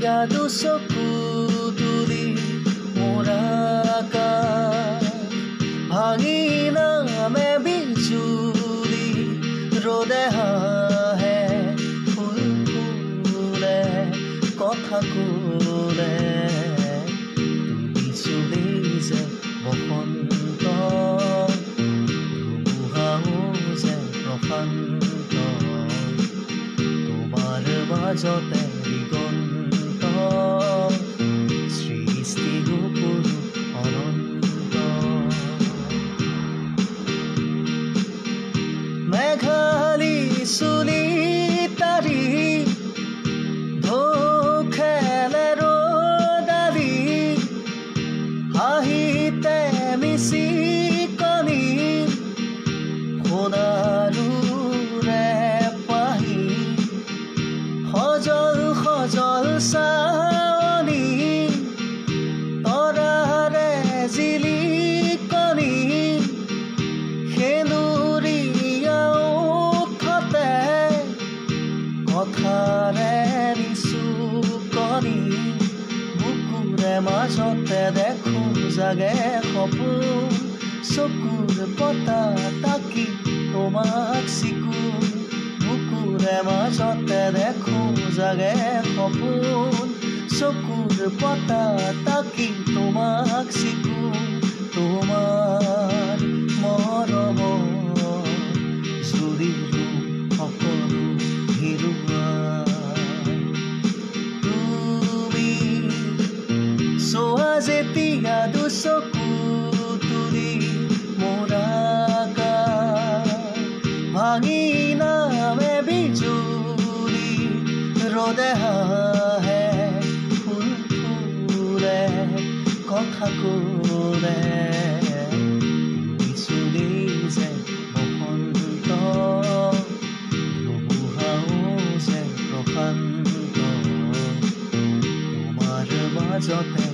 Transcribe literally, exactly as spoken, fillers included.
ইয়াদু চকু তুলি মোৰাকা ভাঙি নামে বিজুলি ৰ'দে হাঁহে ফুল ফুলে কথা ক'লে তুমি চলি যে বসন্ত ধুমুহাও যে প্ৰশান্ত তোমাৰ মাজতে দিগন্ত সৃষ্টি গুপুৰু অনন্ত মেঘালী চুলি তাৰি ঢৌ খেলে ৰ'দালি হাঁহিতে মিচিকনি সোণাৰুৰে পাহি সজল সজল চাৱনি তৰাৰে জিলিকনি সেন্দুৰীয়া ওঠতে কথাৰে নিচুকনি বুকুৰে মাজতে দেখোঁ জাগে সপোন চকুৰ পতা তাকি তোমাক চিকুণ বুকুৰে মাজতে দেখোঁ জাগে সপোন চকুৰ পতা তাকি তোমাক চিকুণ তোমাৰ মৰম জুৰিলো সকলো হেৰুৱা তুমি চোৱা যেতিয়া দুচকু তুলি মোৰাকা ভাঙি নামে বিজুলি ৰ'দে হাঁহে ফুল ফুলে কথা ক'লে তুমি চলি যে বসন্ত ধুমুহাও যে প্ৰশান্ত তোমাৰ মাজতে